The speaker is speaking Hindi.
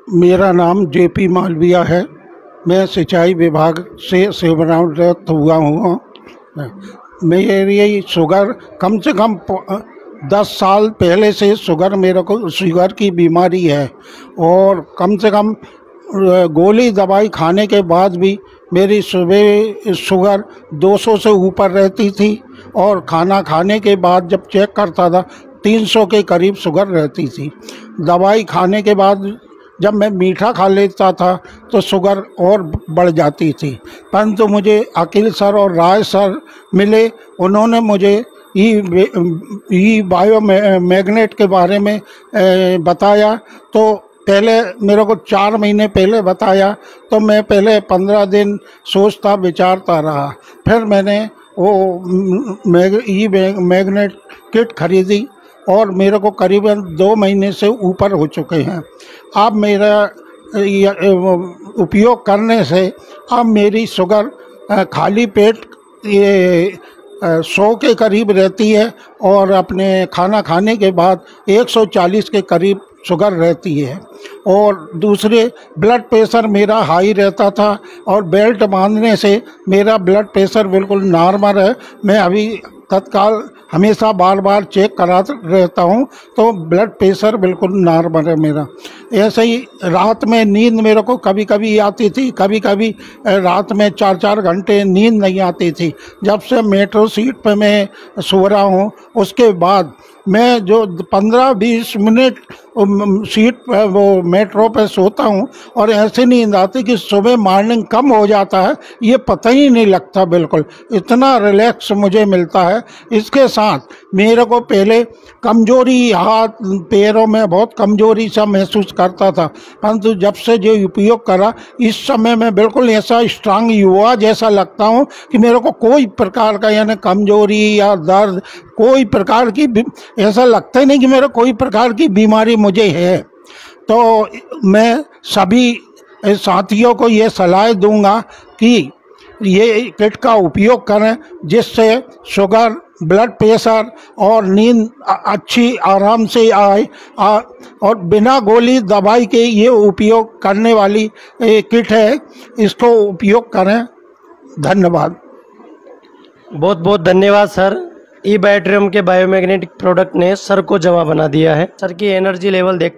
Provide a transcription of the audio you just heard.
मेरा नाम जेपी मालविया है। मैं सिंचाई विभाग से सेवानिवृत्त हुआ हूँ। मेरी शुगर कम से कम 10 साल पहले से मेरे को शुगर की बीमारी है और कम से कम गोली दवाई खाने के बाद भी मेरी सुबह शुगर 200 से ऊपर रहती थी और खाना खाने के बाद जब चेक करता था 300 के करीब शुगर रहती थी। दवाई खाने के बाद जब मैं मीठा खा लेता था तो शुगर और बढ़ जाती थी। परंतु मुझे अकील सर और राय सर मिले, उन्होंने मुझे ई बायो मैग्नेट के बारे में बताया। तो पहले मेरे को 4 महीने पहले बताया तो मैं पहले 15 दिन सोचता विचारता रहा। फिर मैंने वो ई मैग्नेट किट खरीदी और मेरे को करीबन 2 महीने से ऊपर हो चुके हैं। अब मेरा उपयोग करने से अब मेरी शुगर खाली पेट 100 के करीब रहती है और अपने खाना खाने के बाद 140 के करीब शुगर रहती है। और दूसरे ब्लड प्रेशर मेरा हाई रहता था और बेल्ट बांधने से मेरा ब्लड प्रेशर बिल्कुल नॉर्मल है। मैं अभी तत्काल हमेशा बार बार चेक कराता रहता हूँ तो ब्लड प्रेशर बिल्कुल नॉर्मल है मेरा। ऐसे ही रात में नींद मेरे को कभी कभी आती थी, कभी कभी रात में 4-4 घंटे नींद नहीं आती थी। जब से मेट्रो सीट पे मैं सो रहा हूँ उसके बाद मैं जो 15-20 मिनट सीट पर वो मेट्रो पे सोता हूँ और ऐसे नींद आती कि सुबह मॉर्निंग कम हो जाता है, ये पता ही नहीं लगता। बिल्कुल इतना रिलैक्स मुझे मिलता है। इसके साथ मेरे को पहले कमजोरी, हाथ पैरों में बहुत कमजोरी सा महसूस करता था, परंतु जब से जो उपयोग करा इस समय मैं बिल्कुल ऐसा स्ट्रांग युवा जैसा लगता हूँ कि मेरे को कोई प्रकार का यानी कमजोरी या दर्द कोई प्रकार की ऐसा लगता ही नहीं कि मेरे कोई प्रकार की बीमारी मुझे है। तो मैं सभी साथियों को ये सलाह दूंगा कि ये किट का उपयोग करें जिससे शुगर, ब्लड प्रेशर और नींद अच्छी आराम से आए और बिना गोली दवाई के ये उपयोग करने वाली किट है, इसको उपयोग करें। धन्यवाद। बहुत बहुत धन्यवाद सर। ई बैटरियम के बायोमैग्नेटिक प्रोडक्ट ने सर को जवा बना दिया है। सर की एनर्जी लेवल देख